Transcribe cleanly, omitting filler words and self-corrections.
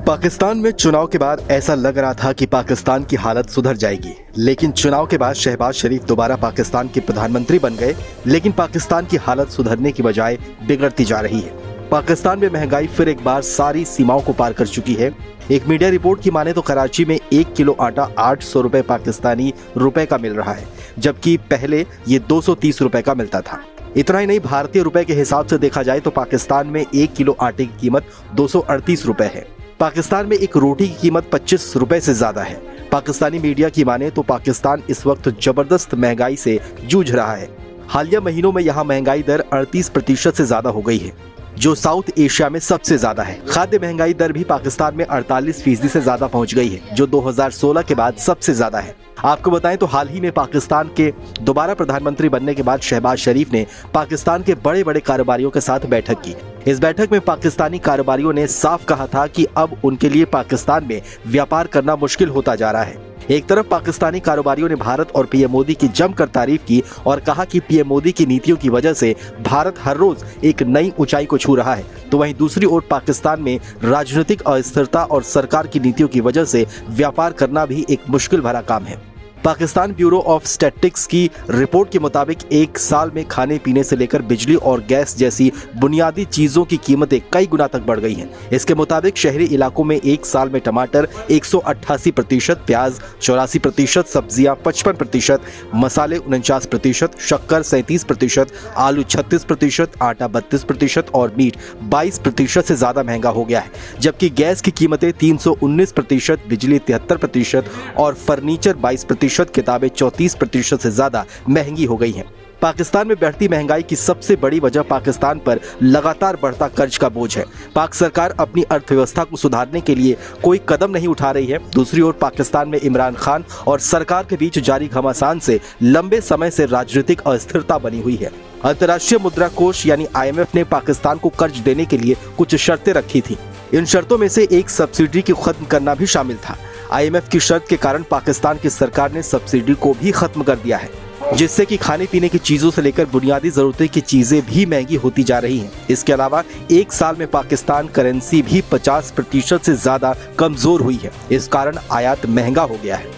पाकिस्तान में चुनाव के बाद ऐसा लग रहा था कि पाकिस्तान की हालत सुधर जाएगी, लेकिन चुनाव के बाद शहबाज शरीफ दोबारा पाकिस्तान के प्रधानमंत्री बन गए, लेकिन पाकिस्तान की हालत सुधरने की बजाय बिगड़ती जा रही है। पाकिस्तान में महंगाई फिर एक बार सारी सीमाओं को पार कर चुकी है। एक मीडिया रिपोर्ट की माने तो कराची में 1 किलो आटा 800 रुपए पाकिस्तानी रुपए का मिल रहा है, जबकि पहले ये 230 रुपए का मिलता था। इतना ही नहीं, भारतीय रुपए के हिसाब से देखा जाए तो पाकिस्तान में 1 किलो आटे की कीमत 238 रुपए है। पाकिस्तान में एक रोटी की कीमत 25 रुपए से ज्यादा है। पाकिस्तानी मीडिया की माने तो पाकिस्तान इस वक्त जबरदस्त महंगाई से जूझ रहा है। हालिया महीनों में यहाँ महंगाई दर 38% से ज्यादा हो गई है, जो साउथ एशिया में सबसे ज्यादा है। खाद्य महंगाई दर भी पाकिस्तान में 48% से ज्यादा पहुंच गई है, जो 2016 के बाद सबसे ज्यादा है। आपको बताएं तो हाल ही में पाकिस्तान के दोबारा प्रधानमंत्री बनने के बाद शहबाज शरीफ ने पाकिस्तान के बड़े बड़े कारोबारियों के साथ बैठक की। इस बैठक में पाकिस्तानी कारोबारियों ने साफ कहा था कि अब उनके लिए पाकिस्तान में व्यापार करना मुश्किल होता जा रहा है। एक तरफ पाकिस्तानी कारोबारियों ने भारत और पीएम मोदी की जमकर तारीफ की और कहा कि पीएम मोदी की नीतियों की वजह से भारत हर रोज एक नई ऊंचाई को छू रहा है, तो वहीं दूसरी ओर पाकिस्तान में राजनीतिक अस्थिरता और सरकार की नीतियों की वजह से व्यापार करना भी एक मुश्किल भरा काम है। पाकिस्तान ब्यूरो ऑफ स्टैटिस्टिक्स की रिपोर्ट के मुताबिक एक साल में खाने पीने से लेकर बिजली और गैस जैसी बुनियादी चीजों की कीमतें कई गुना तक बढ़ गई हैं। इसके मुताबिक शहरी इलाकों में एक साल में टमाटर 188%, प्याज 84%, सब्जियां 55%, मसाले 49%, शक्कर 37%, आलू 36%, आटा 32% और मीट 22% से ज्यादा महंगा हो गया है। जबकि गैस की कीमतें 319%, बिजली 73% और फर्नीचर 22%, किताबें 34% से ज्यादा महंगी हो गई हैं। पाकिस्तान में बढ़ती महंगाई की सबसे बड़ी वजह पाकिस्तान पर लगातार बढ़ता कर्ज का बोझ है। पाक सरकार अपनी अर्थव्यवस्था को सुधारने के लिए कोई कदम नहीं उठा रही है। दूसरी ओर पाकिस्तान में इमरान खान और सरकार के बीच जारी घमासान से लंबे समय से राजनीतिक अस्थिरता बनी हुई है। अंतर्राष्ट्रीय मुद्रा कोष यानी IMF ने पाकिस्तान को कर्ज देने के लिए कुछ शर्तें रखी थी। इन शर्तों में से एक सब्सिडी को खत्म करना भी शामिल था। IMF की शर्त के कारण पाकिस्तान की सरकार ने सब्सिडी को भी खत्म कर दिया है, जिससे कि खाने पीने की चीजों से लेकर बुनियादी जरूरतें की चीजें भी महंगी होती जा रही हैं। इसके अलावा एक साल में पाकिस्तान करेंसी भी 50% से ज्यादा कमजोर हुई है। इस कारण आयात महंगा हो गया है।